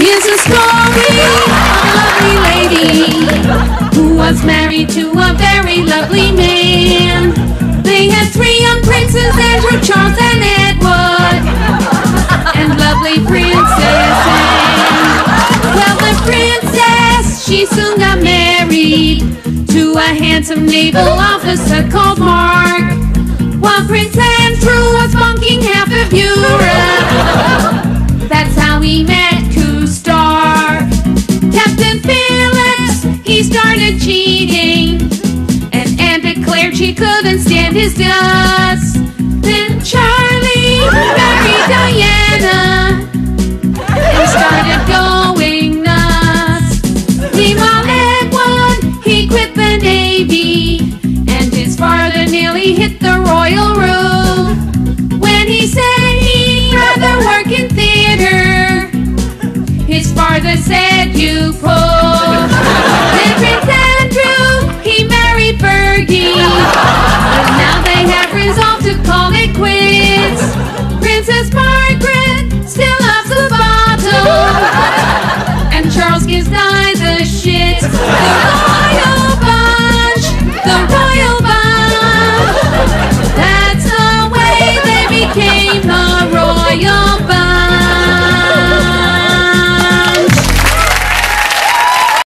Here's a story of a lovely lady who was married to a very lovely man. They had 3 young princes, Andrew, Charles, and Edward, and lovely Princess Anne. Well, the princess, she soon got married to a handsome naval officer called Mark, while Prince Andrew was bunking half of Europe. That's how he met Co-Star. Captain Phillips, he started cheating, and Anne declared she couldn't stand his dust. Then Charlie married Diana and started going nuts. Meanwhile, Edward, he quit the Navy, and his father nearly hit the royal roof when he said he'd rather work in theater. His father said, "You poor